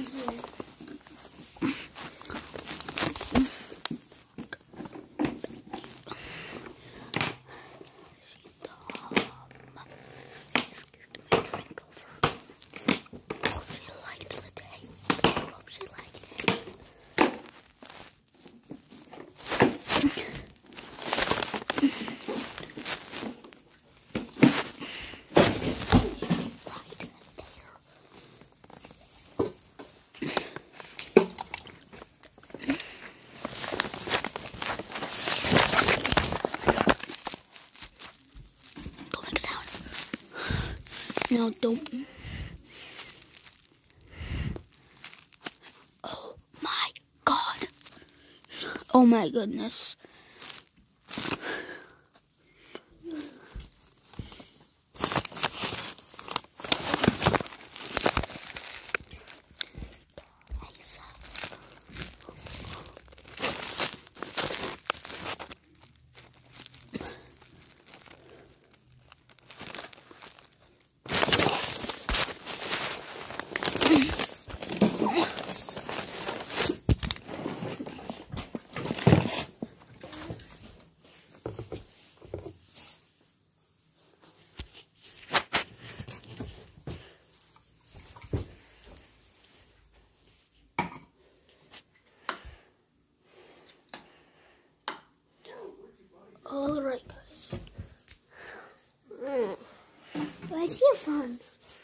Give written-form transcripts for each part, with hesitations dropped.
No, don't. Oh my God. Oh my goodness. All right, guys. Where's your phone?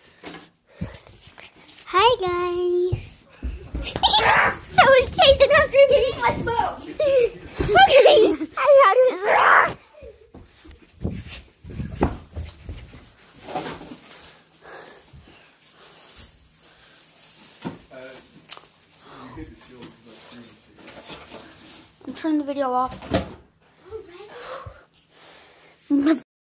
Hi, guys. Someone's chasing after me to eat my phone. Okay. I'm turning the video off.